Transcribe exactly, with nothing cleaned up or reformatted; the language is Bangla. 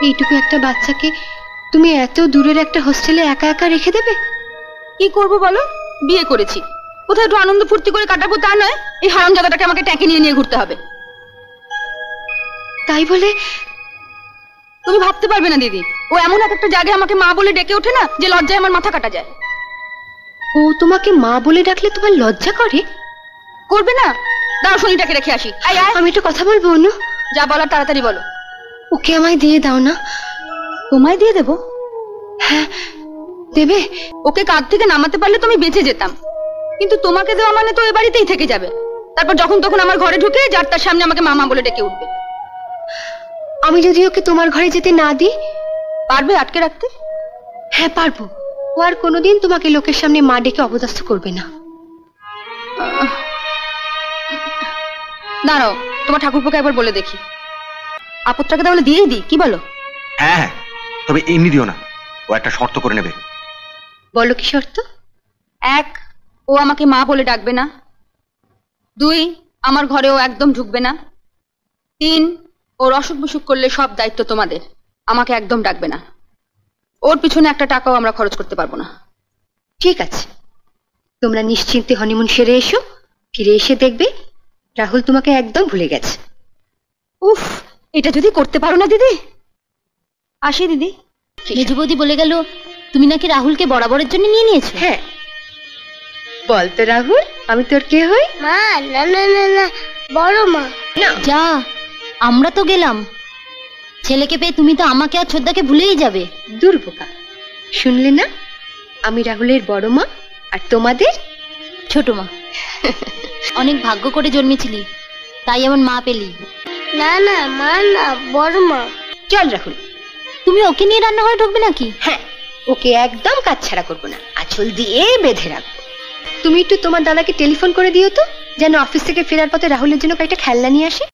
এইটুকু একটা বাচ্চাকে তুমি এত দূরের একটা হোস্টেলে একা একা রেখে দেবে? কি করবো বলো, বিয়ে করেছি, কোথায় একটু আনন্দ ফুর্তি করে কাটাবো তা নয়, এই হারামজাদাটাকে আমাকে ট্যাঁকে নিয়ে নিয়ে ঘুরতে হবে। তাই বলে তুমি ভাবতে পারবে না দিদি, ও এমন এক একটা জায়গায় আমাকে মা বলে ডেকে ওঠে না যে লজ্জায় আমার মাথা কাটা যায়। ও তোমাকে মা বলে ডাকলে তোমার লজ্জা করে? করবে না? দাও শনিটাকে রেখে আসি। আয় আয়, আমি একটু কথা বলবো অনু। যা বলার তাড়াতাড়ি বলো। ওকে আমায় দিয়ে দাও না। তোমায় দিয়ে দেবো? হ্যাঁ দেবে। ওকে কাঁধ থেকে নামাতে পারলে তুমি বেঁচে যেতাম, কিন্তু তোমাকে দেওয়া মানে তো এ বাড়িতেই থেকে যাবে, তারপর যখন তখন আমার ঘরে ঢুকে যার তার সামনে আমাকে মামা বলে ডেকে উঠবে। আমি যদি ওকে তোমার ঘরে যেতে না দিই? পারবে আটকে রাখতে? হ্যাঁ পারবো। ও আর কোনোদিন তোমাকে লোকের সামনে মা ডেকে অপদস্থ করবে না। দাঁড়াও, তোমার ঠাকুরপোকে একবার বলে দেখি। আপদটাকে তাহলে দিয়েই দিই, কি বলো? হ্যাঁ হ্যাঁ, তবে এমনি দিও না, ও একটা শর্ত করে নেবে। বলো কি শর্ত? এক, ও আমাকে মা বলে ডাকবে না। দুই, আমার ঘরে ও একদম ঢুকবে না। তিন, ওর অসুখ বিসুখ করলে সব দায়িত্ব তোমাদের, আমাকে একদম ডাকবে না। ওর পিছনে একটা টাকাও আমরা খরচ করতে পারবো না। ঠিক আছে, তোমরা নিশ্চিন্তে হনিমুন সেরে এসো, ফিরে এসে দেখবে রাহুল তোমাকে একদম ভুলে গেছে। উফ, এটা যদি করতে পারো না দিদি। আসি দিদি। মেজো বৌদি বলে গেল তুমি নাকি রাহুলকে বরাবরের জন্য নিয়ে নিয়েছো। হ্যাঁ, বল তো রাহুল, আমি তোর কে হই? মা না না না না, বড় মা। না যা, আমরা তো গেলাম, ছেলেকে পেয়ে তুমি তো আমাকে আর ছোদ্দাকে ভুলেই যাবে। দুর্বোকা, শুনলে না? আমি রাহুলের বড় মা আর তোমাদের ছোট মা। অনেক ভাগ্য করে জন্মেছিলি, তাই এমন মা পেলি। না না মা না, বড় মা। চল রাহুল। তুমি ওকে নিয়ে রান্নাঘরে ঢুকবে নাকি? হ্যাঁ, ওকে একদম কাছছাড়া করবো না, আঁচল দিয়ে বেঁধে রাখবো। তুমি একটু তোমার দাদাকে টেলিফোন করে দিও তো, যেন অফিস থেকে ফেরার পথে রাহুলের জন্য কয়েকটা খেলনা নিয়ে আসে।